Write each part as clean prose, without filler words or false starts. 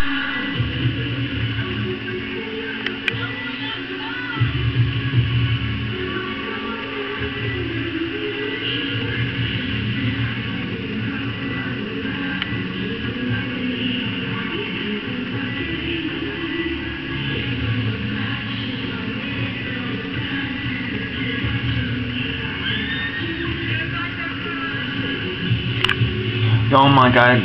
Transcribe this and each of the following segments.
Oh my God.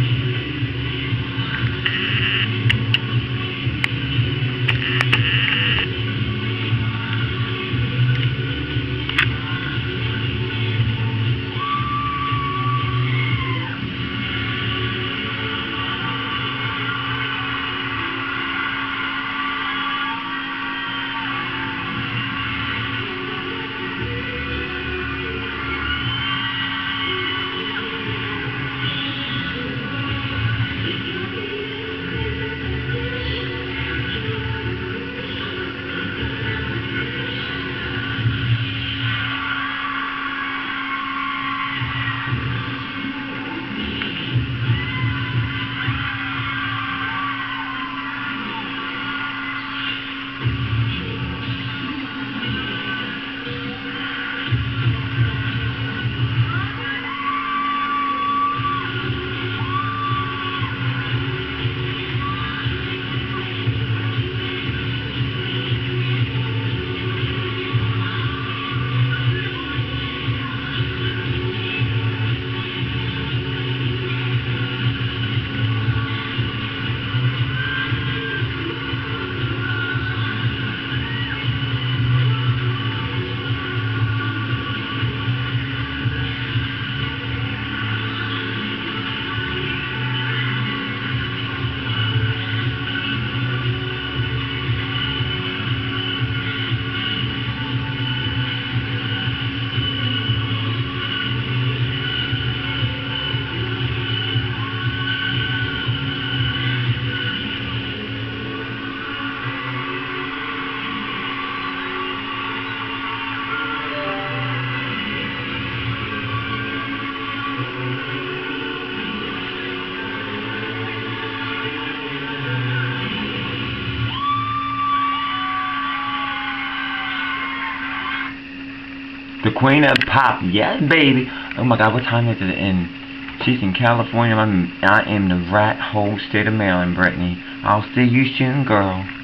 The queen of pop, yeah, baby. Oh my God, what time is it? And she's in California. I am the right whole state of Maryland, Brittany. I'll see you soon, girl.